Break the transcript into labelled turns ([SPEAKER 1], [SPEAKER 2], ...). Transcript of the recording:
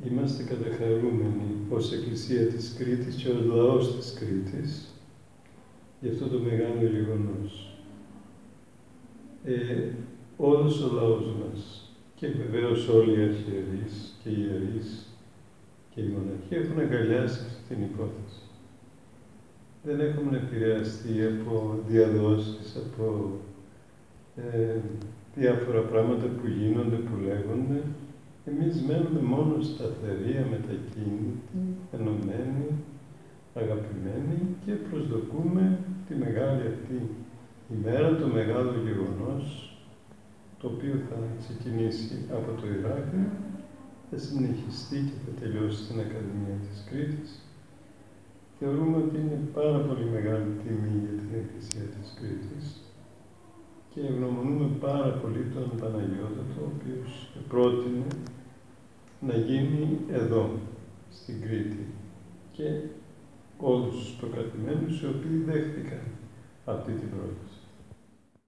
[SPEAKER 1] Είμαστε καταχαρούμενοι ως Εκκλησία της Κρήτης και ως λαός της Κρήτης για αυτό το μεγάλο γεγονός. Όλος ο λαός μας και βεβαίως όλοι οι αρχιερείς και οι ιερείς και οι μοναχοί έχουν αγκαλιάσει αυτή την υπόθεση. Δεν έχουμε επηρεαστεί από διαδόσεις, από διάφορα πράγματα που γίνονται, που λέγονται. Εμείς μένουμε μόνο σταθεροί, αμετακίνητοι, ενωμένοι, αγαπημένοι και προσδοκούμε τη μεγάλη αυτή ημέρα, το μεγάλο γεγονός, το οποίο θα ξεκινήσει από το Ηράκλειο, θα συνεχιστεί και θα τελειώσει στην Ακαδημία της Κρήτης. Θεωρούμε ότι είναι πάρα πολύ μεγάλη τιμή για την Εκκλησία της Κρήτης και ευγνωμονούμε πάρα πολύ τον Παναγιώτατο, ο οποίος πρότεινε να γίνει εδώ, στην Κρήτη, και όλους τους προκατημένους οι οποίοι δέχτηκαν αυτή την πρόταση.